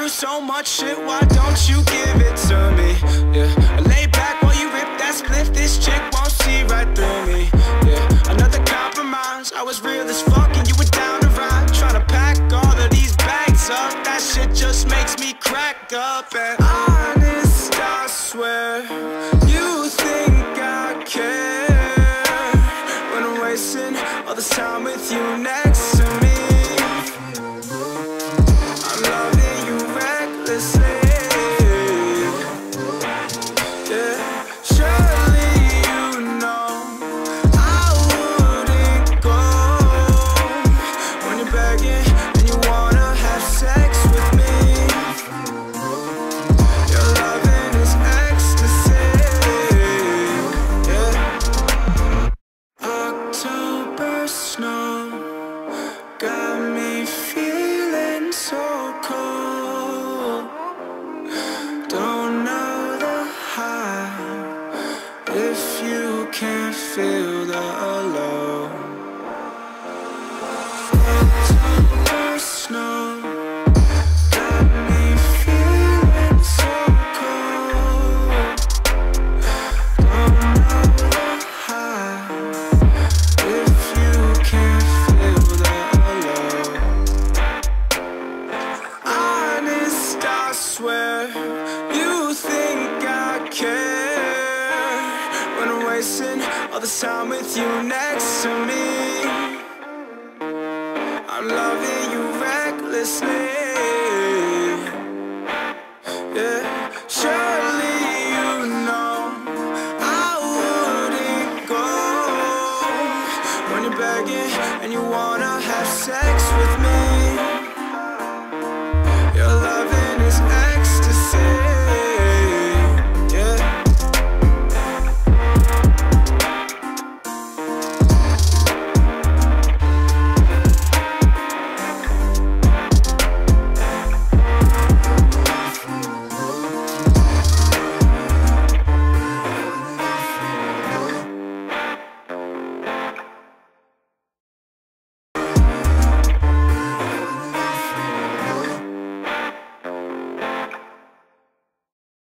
so much shit, why don't you give it to me? Yeah, I lay back while you rip that spliff. This chick won't see right through me. Yeah, another compromise. I was real as fuck and you were down to ride. Tryna pack all of these bags up. That shit just makes me crack up. And honest, I swear, you think I care when I'm wasting all this time with you next to me. I'm loving you recklessly. Yeah, surely you know I wouldn't go when you're begging and you wanna have sex with me. Your loving is ecstasy. Yeah. October snow got me feeling so cold. Don't know the high if you can't feel the low. October snow got me feeling so cold. Don't know the high if you can't feel the low. Honest, I swear, you think I care when I'm wasting all this time with you next to me. I'm loving you recklessly.